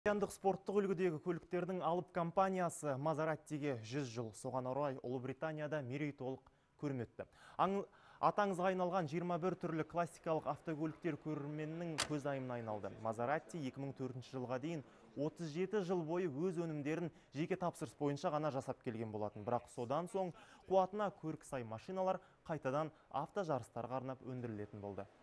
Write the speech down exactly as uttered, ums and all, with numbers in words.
Итальяндық спорттық үлгідегі көліктердің алып компаниясы Мазараттиге жүз жыл. Соған орай Ұлыбританияда мерейтолық көрме өтті. Атаңызға айналған жиырма бір түрлі классикалық автокөліктер көрерменнің көзайымына айналды. Мазаратти екі мың төртінші жылға дейін отыз жеті жыл бойы өз өнімдерін жеке тапсырыс бойынша ғана жасап келген болатын. Бірақ содан соң қуатына көркі сай машиналар қайтадан автожарыстарға арнап өндірілетін болды.